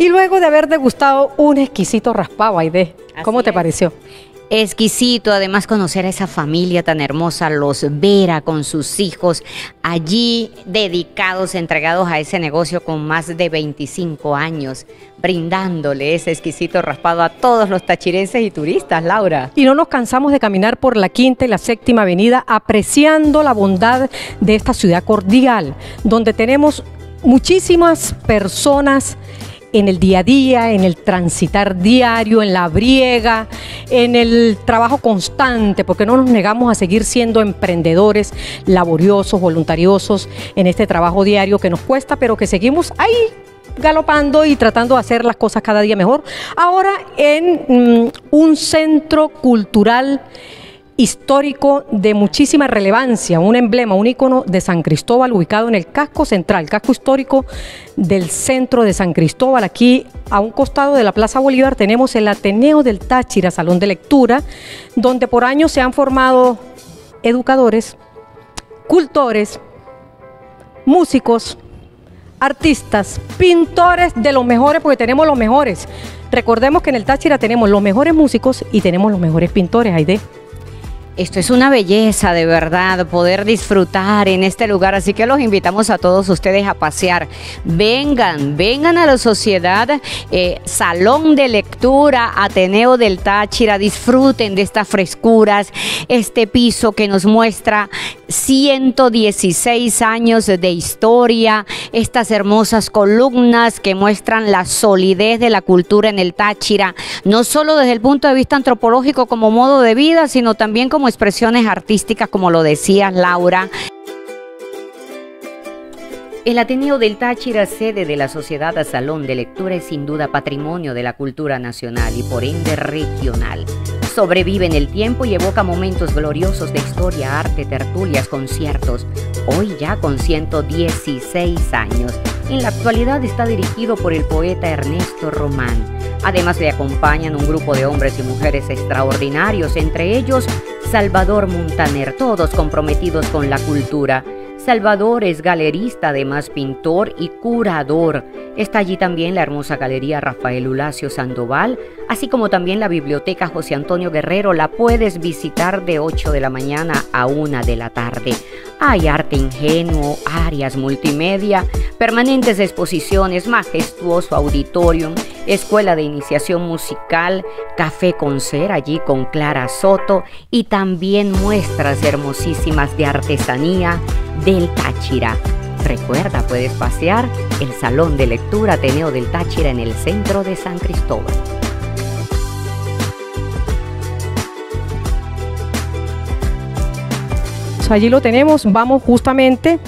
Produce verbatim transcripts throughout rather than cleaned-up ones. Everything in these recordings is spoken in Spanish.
luego de haber degustado un exquisito raspado, Aide, ¿cómo te pareció? Exquisito, además conocer a esa familia tan hermosa, los Vera con sus hijos, allí dedicados, entregados a ese negocio con más de veinticinco años, brindándole ese exquisito raspado a todos los tachirenses y turistas, Laura. Y no nos cansamos de caminar por la quinta y la séptima avenida, apreciando la bondad de esta ciudad cordial, donde tenemos muchísimas personas en el día a día, en el transitar diario, en la briega, en el trabajo constante, porque no nos negamos a seguir siendo emprendedores, laboriosos, voluntariosos en este trabajo diario que nos cuesta, pero que seguimos ahí galopando y tratando de hacer las cosas cada día mejor. Ahora en mm, un centro cultural histórico de muchísima relevancia, un emblema, un ícono de San Cristóbal, ubicado en el casco central, casco histórico del centro de San Cristóbal. Aquí a un costado de la Plaza Bolívar tenemos el Ateneo del Táchira, salón de lectura, donde por años se han formado educadores, cultores, músicos, artistas, pintores de los mejores, porque tenemos los mejores. Recordemos que en el Táchira tenemos los mejores músicos y tenemos los mejores pintores, Aide. Esto es una belleza, de verdad, poder disfrutar en este lugar, así que los invitamos a todos ustedes a pasear. Vengan, vengan a la Sociedad eh, Salón de Lectura Ateneo del Táchira, disfruten de estas frescuras, este piso que nos muestra ciento dieciséis años de historia, estas hermosas columnas que muestran la solidez de la cultura en el Táchira, no solo desde el punto de vista antropológico como modo de vida, sino también como expresiones artísticas, como lo decías, Laura. El Ateneo del Táchira, sede de la Sociedad Salón de Lectura, es sin duda patrimonio de la cultura nacional y por ende regional. Sobrevive en el tiempo y evoca momentos gloriosos de historia, arte, tertulias, conciertos. Hoy ya con ciento dieciséis años. En la actualidad está dirigido por el poeta Ernesto Román. Además le acompañan un grupo de hombres y mujeres extraordinarios, entre ellos Salvador Muntaner, todos comprometidos con la cultura. Salvador es galerista, además pintor y curador. Está allí también la hermosa galería Rafael Ulacio Sandoval, así como también la biblioteca José Antonio Guerrero. La puedes visitar de ocho de la mañana a una de la tarde. Hay arte ingenuo, áreas multimedia, permanentes exposiciones, majestuoso auditorium, escuela de iniciación musical, café concert allí con Clara Soto y también muestras hermosísimas de artesanía del Táchira. Recuerda, puedes pasear el Salón de Lectura Ateneo del Táchira en el centro de San Cristóbal. Allí lo tenemos, vamos justamente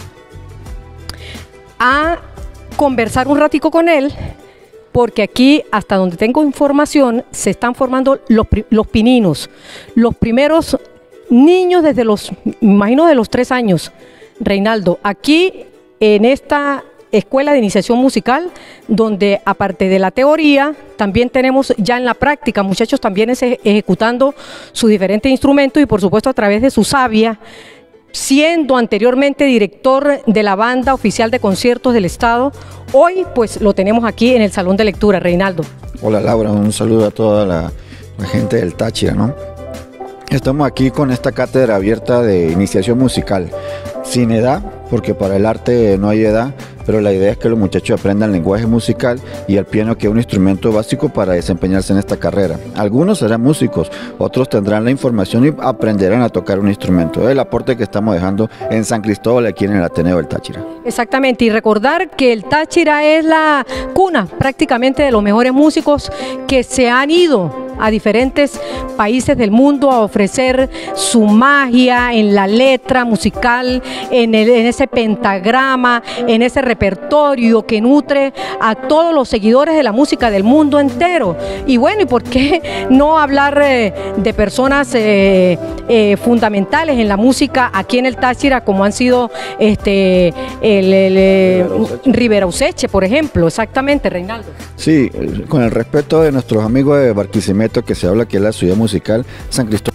a conversar un ratico con él, porque aquí, hasta donde tengo información, se están formando los, los pininos, los primeros niños desde los, imagino de los tres años, Reinaldo, aquí en esta escuela de iniciación musical, donde aparte de la teoría, también tenemos ya en la práctica muchachos también ejecutando sus diferentes instrumentos y por supuesto a través de su savia, siendo anteriormente director de la Banda Oficial de Conciertos del Estado. Hoy pues lo tenemos aquí en el Salón de Lectura, Reinaldo. Hola Laura, un saludo a toda la, la gente del Táchira, ¿no? Estamos aquí con esta cátedra abierta de iniciación musical, sin edad, porque para el arte no hay edad, pero la idea es que los muchachos aprendan lenguaje musical y el piano, que es un instrumento básico para desempeñarse en esta carrera. Algunos serán músicos, otros tendrán la información y aprenderán a tocar un instrumento. Es el aporte que estamos dejando en San Cristóbal, aquí en el Ateneo del Táchira. Exactamente, y recordar que el Táchira es la cuna prácticamente de los mejores músicos que se han ido a diferentes países del mundo a ofrecer su magia en la letra musical, en, el, en ese pentagrama, en ese repertorio que nutre a todos los seguidores de la música del mundo entero. Y bueno, ¿y por qué no hablar eh, de personas eh, eh, fundamentales en la música aquí en el Táchira, como han sido este, el, el, eh, Rivera Useche, por ejemplo? Exactamente, Reinaldo. Sí, con el respeto de nuestros amigos de Barquisimeto, que se habla que es la ciudad musical, San Cristóbal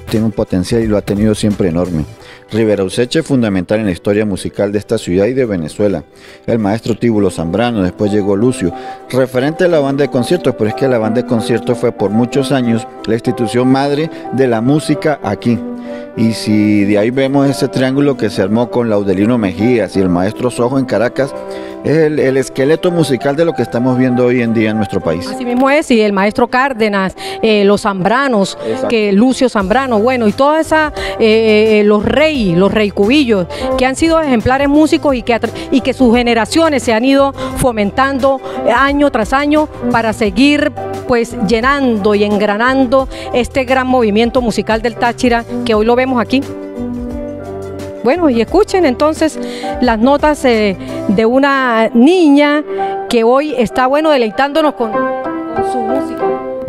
tiene un potencial y lo ha tenido siempre enorme. Rivera Useche es fundamental en la historia musical de esta ciudad y de Venezuela. El maestro Tíbulo Zambrano, después llegó Lucio, referente a la banda de conciertos, pero es que la banda de conciertos fue por muchos años la institución madre de la música aquí. Y si de ahí vemos ese triángulo que se armó con Laudelino Mejías y el maestro Sojo en Caracas, es el, el esqueleto musical de lo que estamos viendo hoy en día en nuestro país. Así mismo es, y el maestro Cárdenas, eh, los Zambranos, Exacto. que Lucio Zambrano, bueno, y toda esa, eh, los rey, los rey cubillos, que han sido ejemplares músicos y que, y que sus generaciones se han ido fomentando año tras año para seguir pues llenando y engranando este gran movimiento musical del Táchira que hoy lo vemos aquí. Bueno, y escuchen entonces las notas eh, de una niña que hoy está, bueno, deleitándonos con, con su música.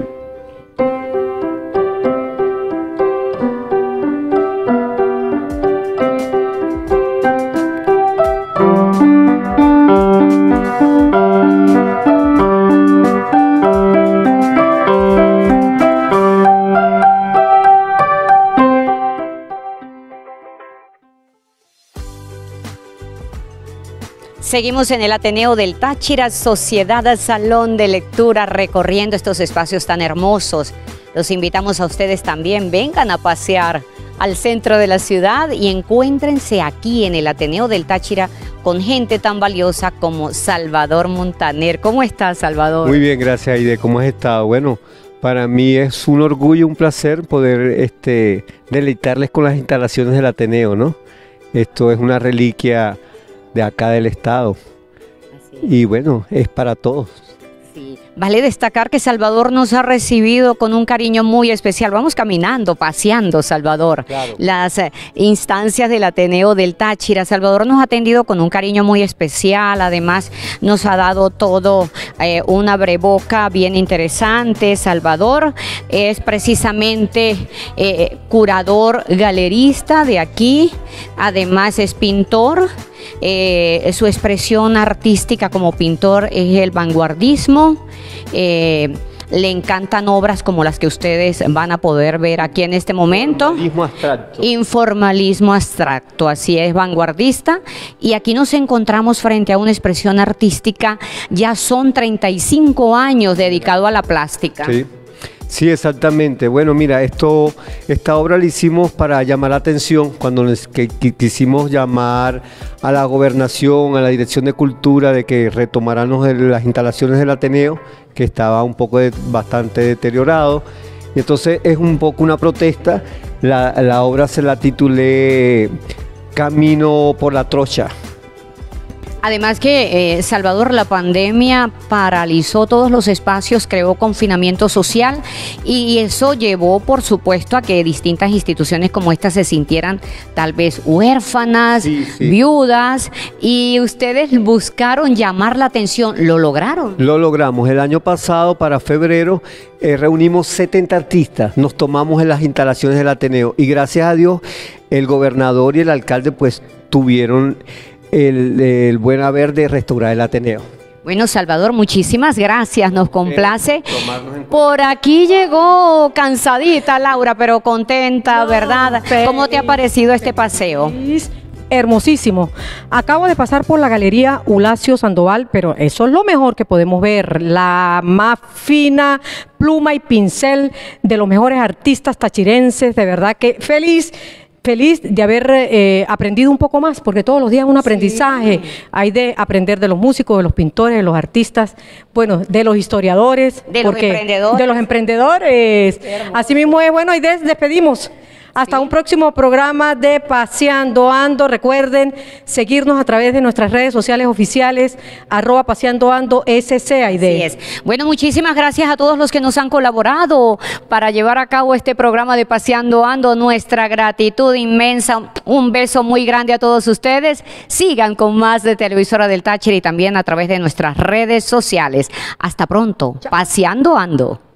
Seguimos en el Ateneo del Táchira, Sociedad Salón de Lectura, recorriendo estos espacios tan hermosos. Los invitamos a ustedes también, vengan a pasear al centro de la ciudad y encuéntrense aquí en el Ateneo del Táchira con gente tan valiosa como Salvador Montaner. ¿Cómo estás, Salvador? Muy bien, gracias, Aide. ¿Cómo has estado? Bueno, para mí es un orgullo, un placer poder este, deleitarles con las instalaciones del Ateneo, ¿no? Esto es una reliquia de acá del estado. Así es. Y bueno, es para todos. Sí. Vale destacar que Salvador nos ha recibido con un cariño muy especial. Vamos caminando, paseando, Salvador. Claro. Las eh, instancias del Ateneo del Táchira. Salvador nos ha atendido con un cariño muy especial. Además, nos ha dado todo eh, una breboca bien interesante. Salvador es precisamente eh, curador galerista de aquí. Además, es pintor. Eh, su expresión artística como pintor es el vanguardismo. Eh, le encantan obras como las que ustedes van a poder ver aquí en este momento. Informalismo abstracto. Informalismo abstracto, así es, vanguardista. Y aquí nos encontramos frente a una expresión artística, ya son treinta y cinco años dedicado a la plástica. Sí. Sí, exactamente. Bueno, mira, esto, esta obra la hicimos para llamar la atención cuando les, que, que quisimos llamar a la gobernación, a la Dirección de Cultura, de que retomaran las instalaciones del Ateneo, que estaba un poco de, bastante deteriorado. Y entonces es un poco una protesta. La, la obra se la titulé Camino por la Trocha. Además que, eh, Salvador, la pandemia paralizó todos los espacios, creó confinamiento social y eso llevó, por supuesto, a que distintas instituciones como esta se sintieran tal vez huérfanas, sí, sí. viudas, y ustedes buscaron llamar la atención. ¿Lo lograron? Lo logramos. El año pasado, para febrero, eh, reunimos setenta artistas, nos tomamos en las instalaciones del Ateneo y gracias a Dios el gobernador y el alcalde pues tuvieron El, el buen haber de restaurar el Ateneo. Bueno, Salvador, muchísimas gracias, nos complace. Por aquí llegó cansadita Laura, pero contenta, no, ¿verdad? Feliz. ¿Cómo te ha parecido este paseo? Hermosísimo. Acabo de pasar por la Galería Ulasio Sandoval, pero eso es lo mejor que podemos ver, la más fina pluma y pincel de los mejores artistas tachirenses, de verdad que feliz. Feliz de haber eh, aprendido un poco más, porque todos los días un aprendizaje. Sí. Hay de aprender de los músicos, de los pintores, de los artistas, bueno, de los historiadores. De los emprendedores. De los emprendedores. Así mismo es. Bueno, y des despedimos. Hasta sí. un próximo programa de Paseando Ando. Recuerden seguirnos a través de nuestras redes sociales oficiales, arroba Paseando Ando S C A I D. Así es. Bueno, muchísimas gracias a todos los que nos han colaborado para llevar a cabo este programa de Paseando Ando. Nuestra gratitud inmensa. Un beso muy grande a todos ustedes. Sigan con más de Televisora del Táchira y también a través de nuestras redes sociales. Hasta pronto. Chao. Paseando Ando.